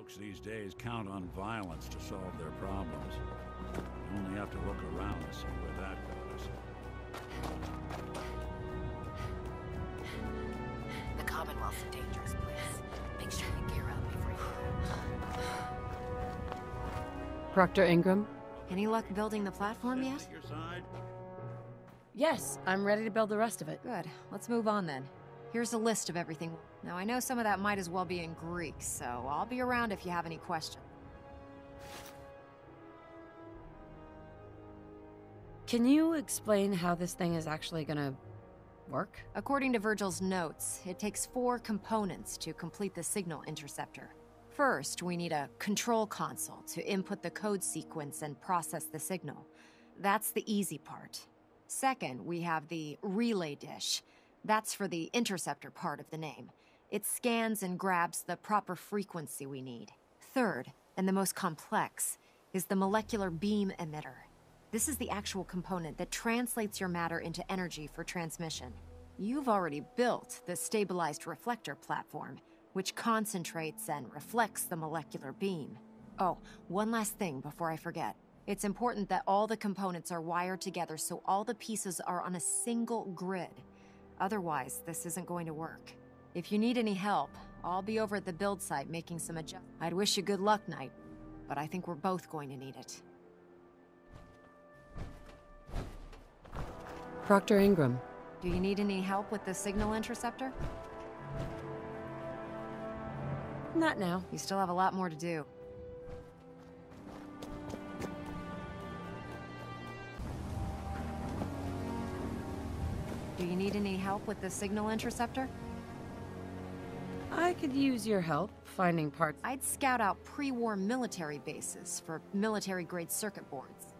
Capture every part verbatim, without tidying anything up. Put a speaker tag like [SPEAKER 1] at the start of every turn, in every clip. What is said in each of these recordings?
[SPEAKER 1] Folks these days count on violence to solve their problems. You only have to look around to see where that goes.
[SPEAKER 2] The Commonwealth's a dangerous place. Make sure you gear up before you...
[SPEAKER 3] Proctor Ingram?
[SPEAKER 2] Any luck building the platform yet?
[SPEAKER 1] Your side?
[SPEAKER 3] Yes, I'm ready to build the rest of it.
[SPEAKER 2] Good. Let's move on then. Here's a list of everything. Now, I know some of that might as well be in Greek, so I'll be around if you have any questions.
[SPEAKER 3] Can you explain how this thing is actually gonna work?
[SPEAKER 2] According to Virgil's notes, it takes four components to complete the signal interceptor. First, we need a control console to input the code sequence and process the signal. That's the easy part. Second, we have the relay dish. That's for the interceptor part of the name. It scans and grabs the proper frequency we need. Third, and the most complex, is the molecular beam emitter. This is the actual component that translates your matter into energy for transmission. You've already built the stabilized reflector platform, which concentrates and reflects the molecular beam. Oh, one last thing before I forget. It's important that all the components are wired together so all the pieces are on a single grid. Otherwise, this isn't going to work. If you need any help, I'll be over at the build site making some adjustments. I'd wish you good luck, Knight, but I think we're both going to need it.
[SPEAKER 3] Proctor Ingram.
[SPEAKER 2] Do you need any help with the signal interceptor?
[SPEAKER 3] Not now.
[SPEAKER 2] You still have a lot more to do. Do you need any help with the signal interceptor?
[SPEAKER 3] I could use your help finding parts.
[SPEAKER 2] I'd scout out pre-war military bases for military-grade circuit boards.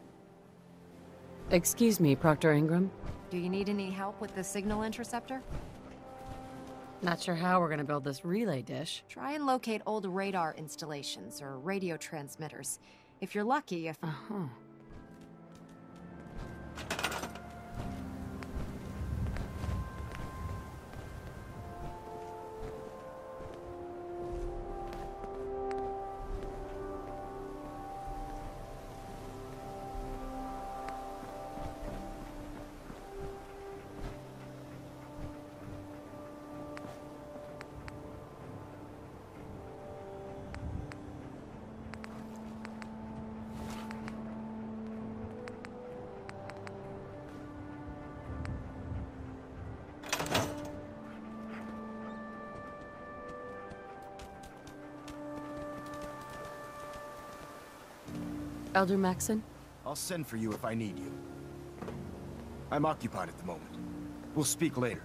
[SPEAKER 3] Excuse me, Proctor Ingram.
[SPEAKER 2] Do you need any help with the signal interceptor?
[SPEAKER 3] Not sure how we're gonna build this relay dish.
[SPEAKER 2] Try and locate old radar installations or radio transmitters. If you're lucky, if...
[SPEAKER 3] Uh-huh. Elder Maxon?
[SPEAKER 4] I'll send for you if I need you. I'm occupied at the moment. We'll speak later.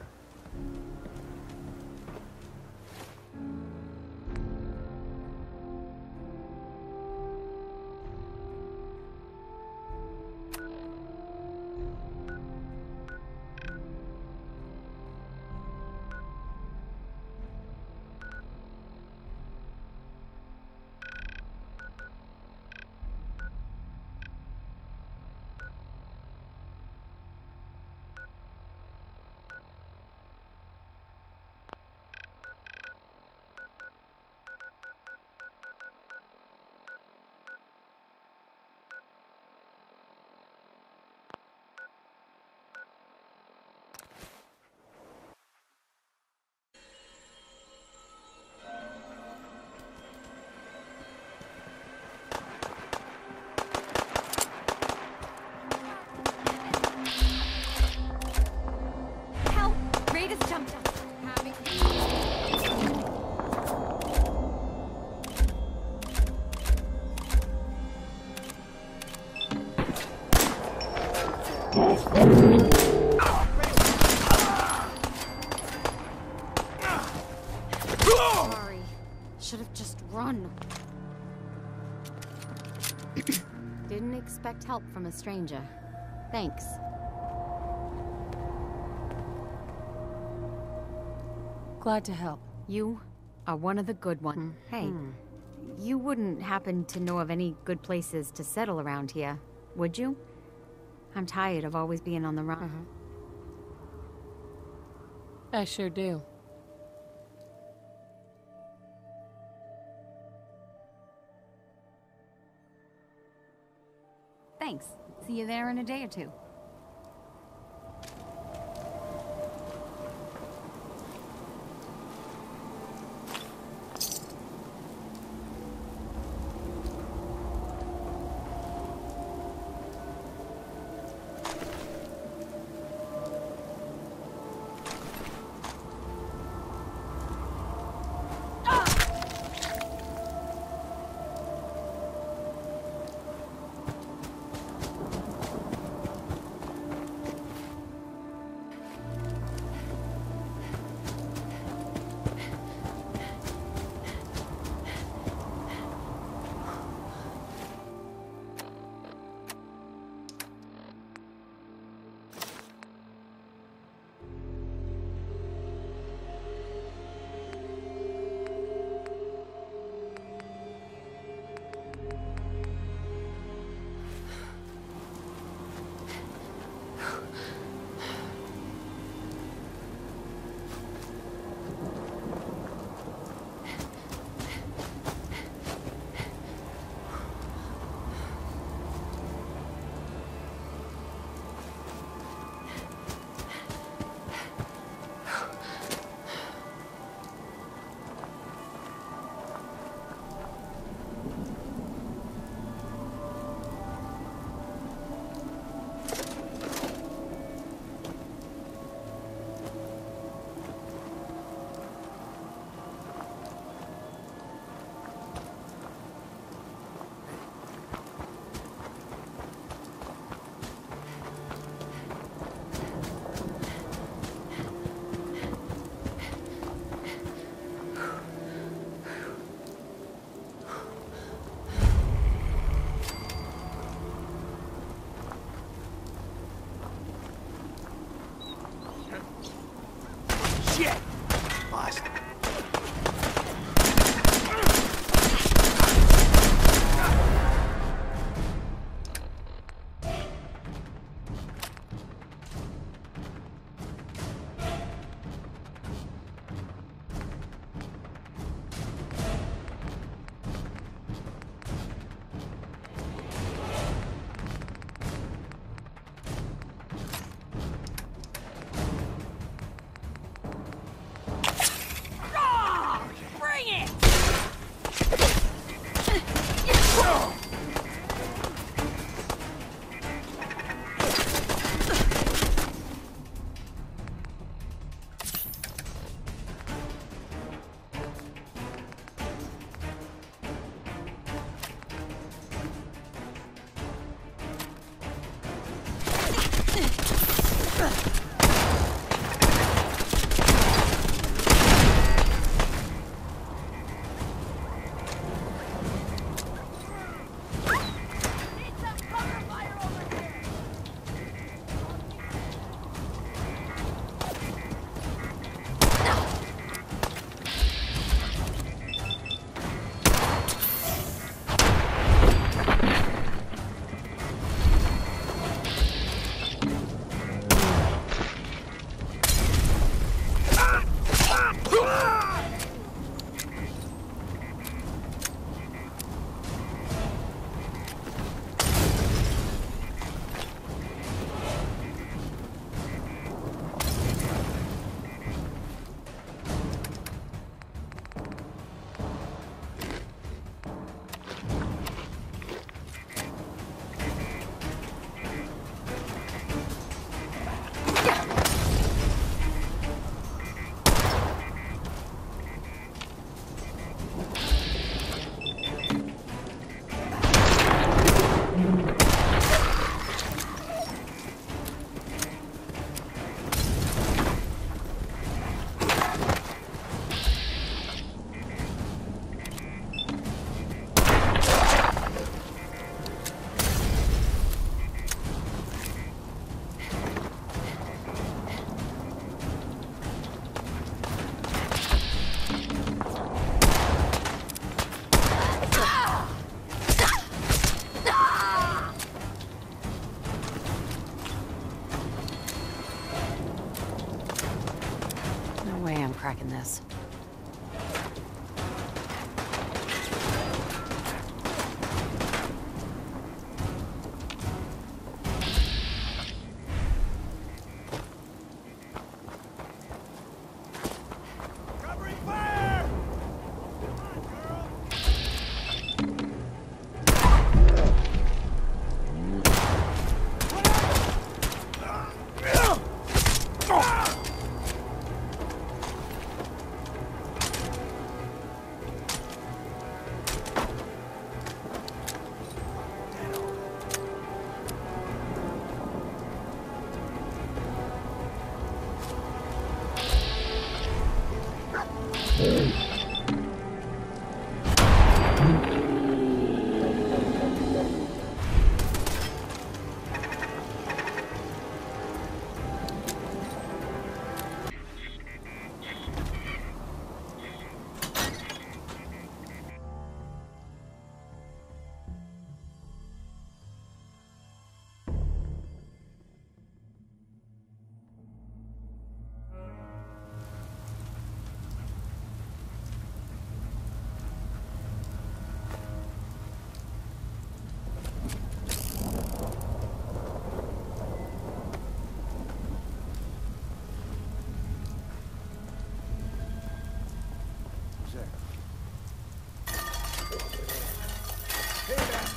[SPEAKER 5] Sorry. Should have just run. Didn't expect help from a stranger. Thanks.
[SPEAKER 3] Glad to help.
[SPEAKER 5] You are one of the good ones. Hey,
[SPEAKER 3] Hmm.
[SPEAKER 5] you wouldn't happen to know of any good places to settle around here, would you? I'm tired of always being on the run.
[SPEAKER 3] I sure do.
[SPEAKER 5] Thanks. See you there in a day or two.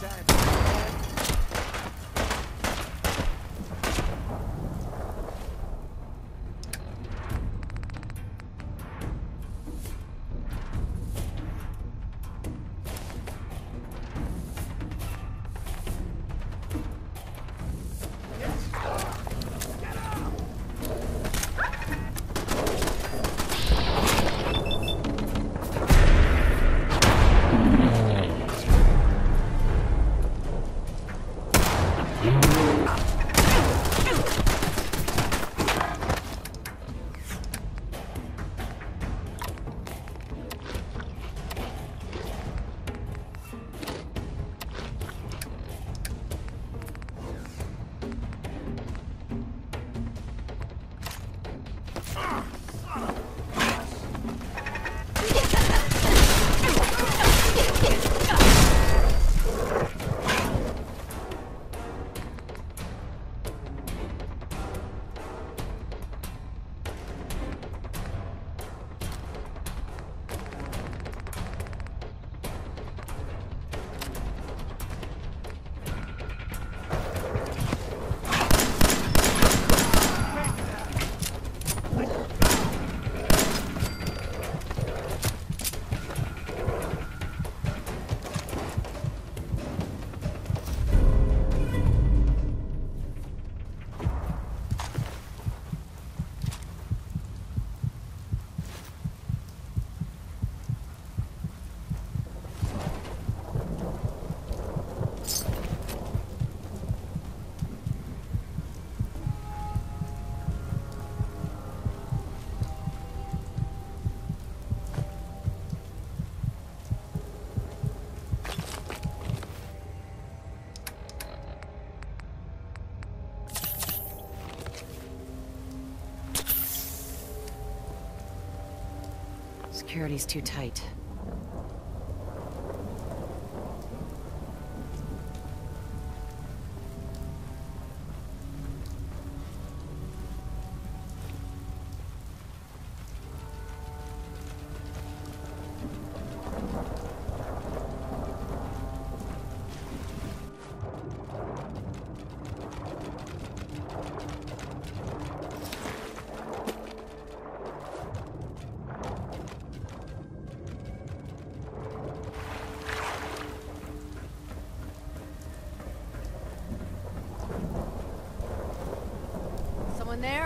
[SPEAKER 3] Security's too tight.
[SPEAKER 2] There?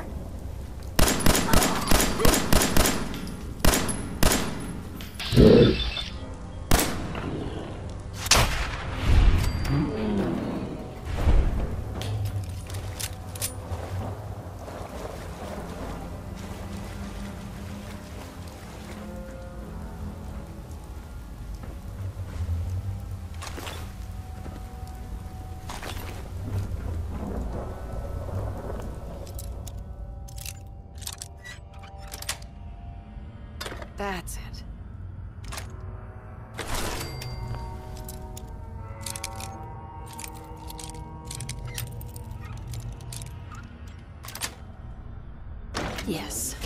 [SPEAKER 3] That's it. Yes.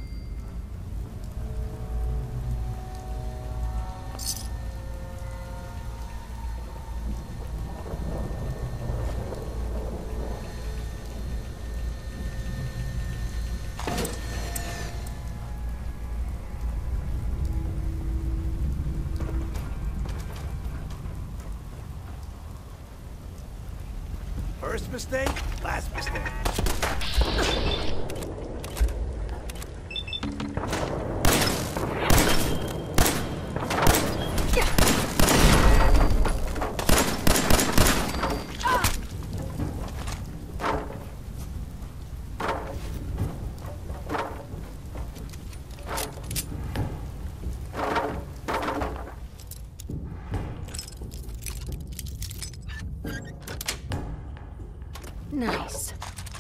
[SPEAKER 4] First mistake, last mistake.
[SPEAKER 3] Nice.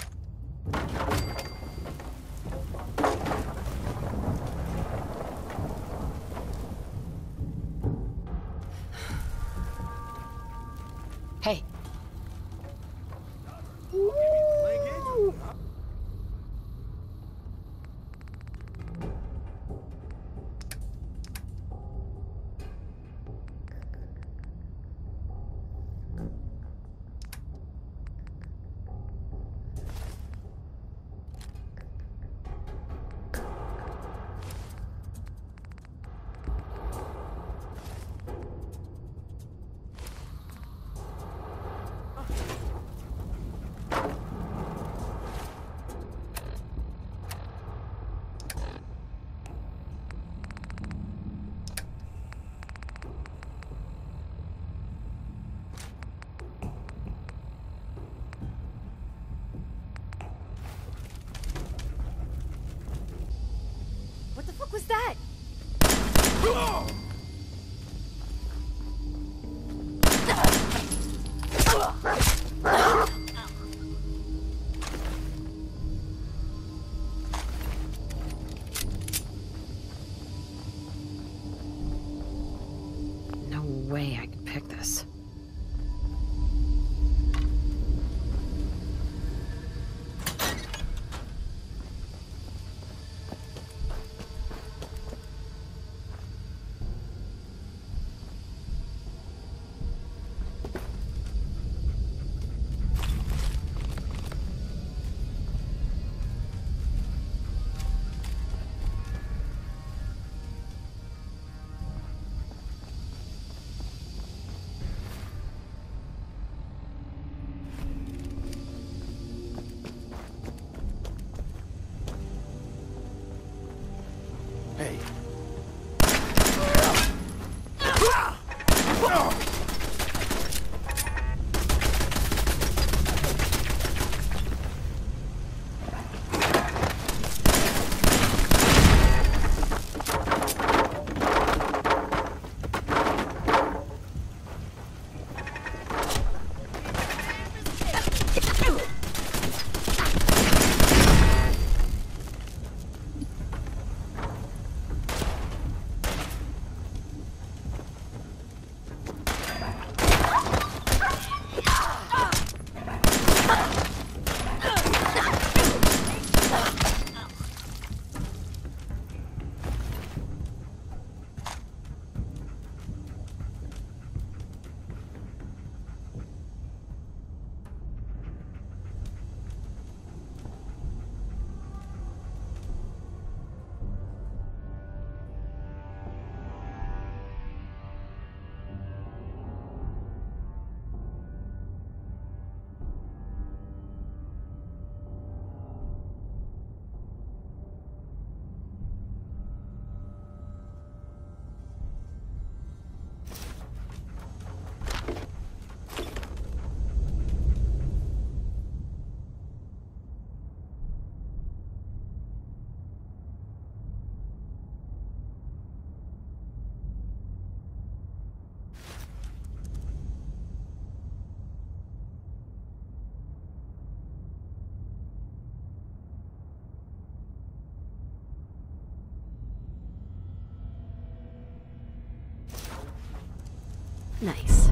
[SPEAKER 3] Hey.
[SPEAKER 2] that?
[SPEAKER 3] No way I can pick this.
[SPEAKER 4] Hey.
[SPEAKER 3] Nice.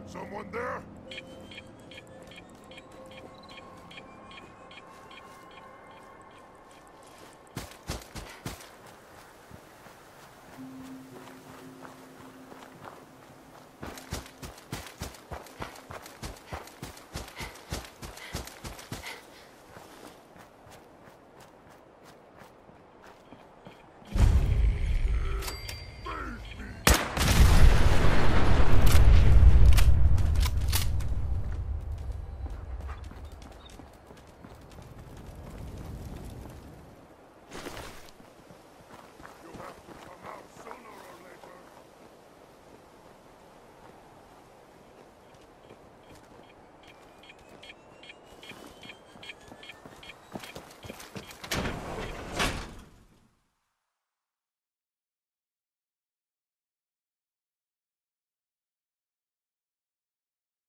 [SPEAKER 6] Someone there?